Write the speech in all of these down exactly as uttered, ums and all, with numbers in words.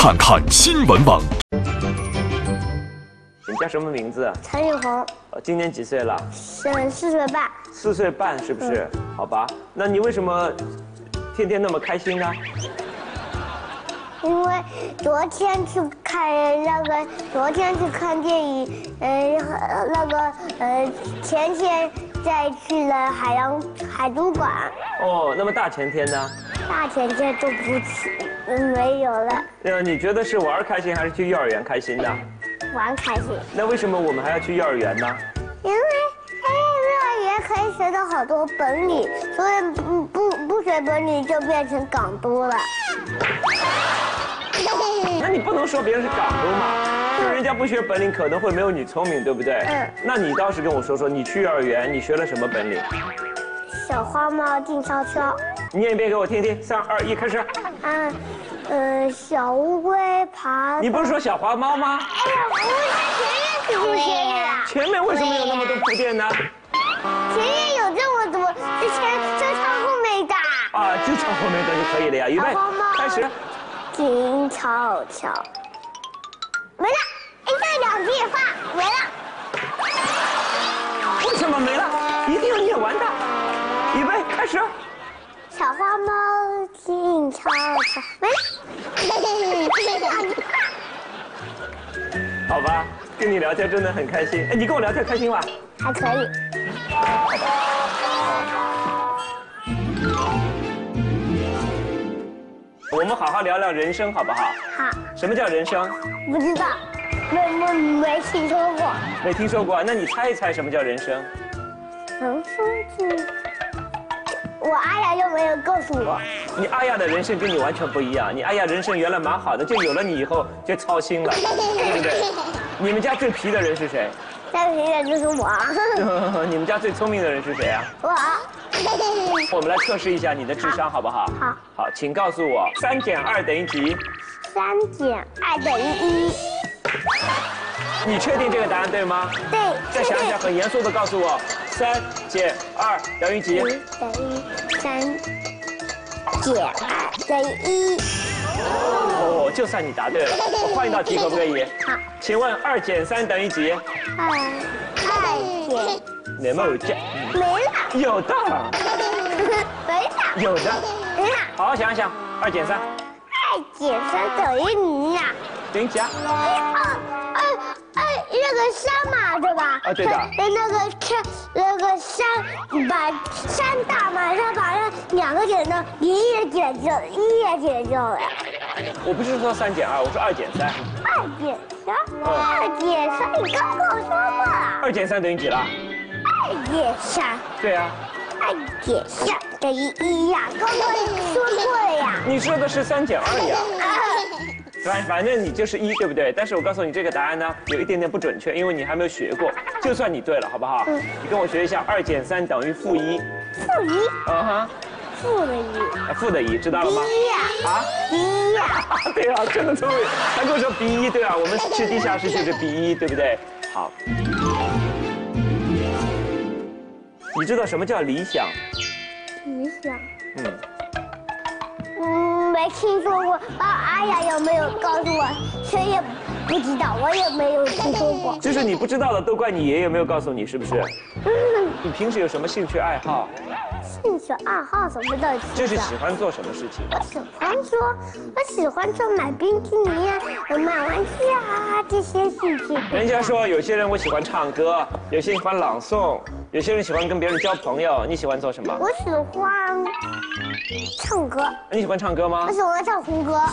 看看新闻网。 你叫什么名字？ 陈雨红。 呃，今年几岁了？ 是四岁半。 四岁半是不是？嗯、好吧，那你为什么天天那么开心呢？ 因为昨天去看那个，昨天去看电影，呃，那个呃，前天再去了海洋海族馆。 哦，那么大前天呢？ 大前天都不去，嗯，没有了。 呃，你觉得是玩开心还是去幼儿园开心呢？ 玩开心。 那为什么我们还要去幼儿园呢？ 因为哎，幼儿园可以学到好多本领，所以不不不学本领就变成港督了。 那你不能说别人是港督嘛，就是人家不学本领可能会没有你聪明，对不对？嗯。那你倒是跟我说说，你去幼儿园你学了什么本领？ 小花猫静悄悄。 你念一遍给我听听，三二一，开始。 嗯，呃，小乌龟爬。 你不是说小花猫吗？ 哎呀，我前面是不是呀？ 前面为什么有那么多铺垫呢？ 前面有这么多，之前就唱后面的。 啊，就唱后面的就可以了呀。预备，开始。 静悄悄，没了，一对两句话没了。 为什么没了？一定要念完的。预备，开始。 小花猫静悄悄，没了。 好吧，跟你聊天真的很开心。哎，你跟我聊天开心吗？ 还可以。 我们好好聊聊人生，好不好？ 好。 什么叫人生？ 不知道，没没没听说过。 没听说过，那你猜一猜什么叫人生？ 人生是……我阿雅又没有告诉我。 你阿雅的人生跟你完全不一样，你阿雅人生原来蛮好的，就有了你以后就操心了，对不对？你们家最皮的人是谁？ 最皮的就是我。 你们家最聪明的人是谁啊？ 我。 我们来测试一下你的智商，好不好？ 好。 好，请告诉我，三减二等于几？ 三减二等于一。 你确定这个答案对吗？ 对。 再想想，很严肃的告诉我，三减二等于几？ 等于三减二等于一。 哦，就算你答对了，我换一道题可不可以？ 好。 请问二减三等于几？ 二二减。 没有这？ 没了。 有的。 没了。 有的。 没了。 好好想想，二减三。 二减三等于零呀。 等于几啊？ 二二二那个山嘛，对吧？ 啊，对的。 那个山，那个山，把山大嘛，然后把那两个减掉，零也减掉，一也减掉了。 我不是说三减二，我说二减三。 二减三，二减三，你刚跟我说过了。 二减三等于几了？ 二减三。 对啊。 二减三等于一呀，刚刚说过了呀。 你说的是三减二呀。反反正你就是一，对不对？但是我告诉你，这个答案呢有一点点不准确，因为你还没有学过。就算你对了，好不好？嗯。你跟我学一下，二减三等于负一。 负一。 嗯哼。 负的一。 负的一，知道了吗？ 一呀。啊？一呀。 对啊，真的聪明。他跟我说 B 一，对啊，我们去地下室就是 B 一，对不对？好。你知道什么叫理想？ 理想。 嗯。 嗯，没听说过。啊，阿雅有没有告诉我？谁也不知道，我也没有听说过。 就是你不知道的，都怪你爷爷没有告诉你，是不是？嗯。你平时有什么兴趣爱好？ 兴趣爱好什么的？ 就是喜欢做什么事情？ 我喜欢说，我喜欢做买冰淇淋呀、买玩具啊这些事情。 人家说有些人我喜欢唱歌，有些人喜欢朗诵，有些人喜欢跟别人交朋友。你喜欢做什么？ 我喜欢唱歌。 你喜欢唱歌吗？ 我喜欢唱红歌。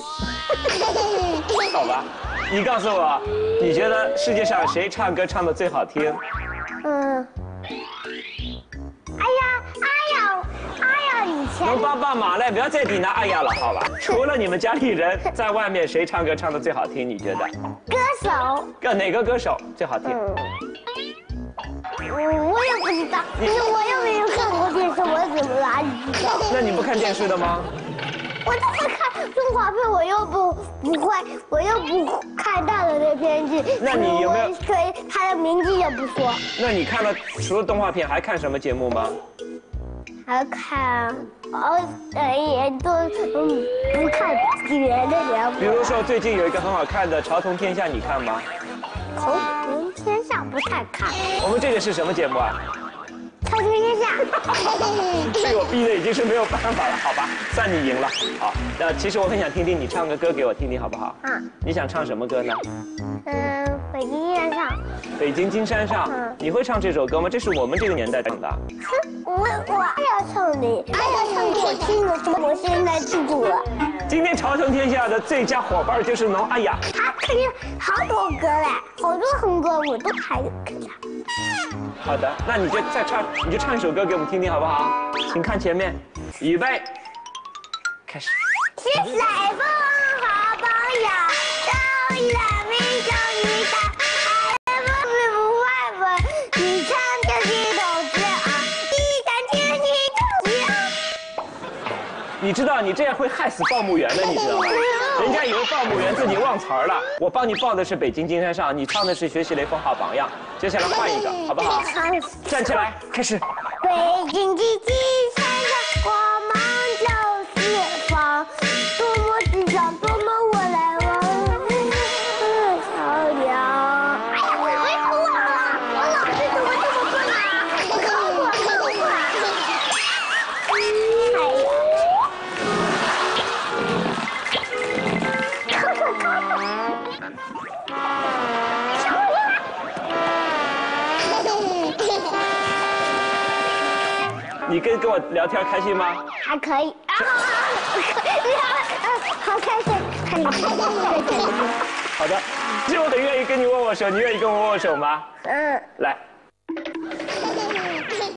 好吧，你告诉我，你觉得世界上谁唱歌唱得最好听？嗯。 哎呀，阿雅，阿雅以前。 能帮帮忙嘞，不要再抵拿阿雅了，好吧？除了你们家里人，在外面谁唱歌唱得最好听？你觉得？ 歌手。 个哪个歌手最好听？ 嗯。我也不知道，因为我又没有看过电视，我怎么哪里知道？ 那你不看电视的吗？ 我就是看动画片，我又不不会，我又不看大人的片剧。 那你有没有？ 所以他的名字也不说。 那你看了除了动画片还看什么节目吗？ 还看，哦，呃，也都嗯不看别的节目。 比如说最近有一个很好看的《潮童天下》，你看吗？ 头童天下不太看。 我们这个是什么节目啊？ 超童天下。 被我逼的已经是没有办法了，好吧，算你赢了。好，那其实我很想听听你唱个歌给我听听，好不好？嗯。你想唱什么歌呢？ 嗯，北京金山上。 北京金山上。嗯。你会唱这首歌吗？这是我们这个年代唱的。 哼，我我爱要唱的，爱要唱给我听的，什么我现在记住了。 今天潮童天下的最佳伙伴就是侬，哎呀， 他肯定好多歌嘞，好多红歌我都还会唱。 好的，那你就再唱，你就唱一首歌给我们听听，好不好？请看前面，预备，开始。 是谁不好榜样？都一来没叫你看，爱不是不坏本，你唱就是都是啊，一三天你都是啊。 你知道你这样会害死报幕员的，你知道吗？人家以为报幕员自己忘词儿了。我帮你报的是北京金山上，你唱的是学习雷锋好榜样。接下来换一个，好不好？站起来，开始。 北京的金山上，光芒就四方，多么志向，多么我来往，漂亮。哎呀，我没哭啊！我老师怎么这么笨啊？我考过，考过。哎呀！ 你跟跟我聊天开心吗？ 还可以啊，好开心，很开心，很开心。 好的，其实我很愿意跟你握握手，你愿意跟我握握手吗？嗯。来。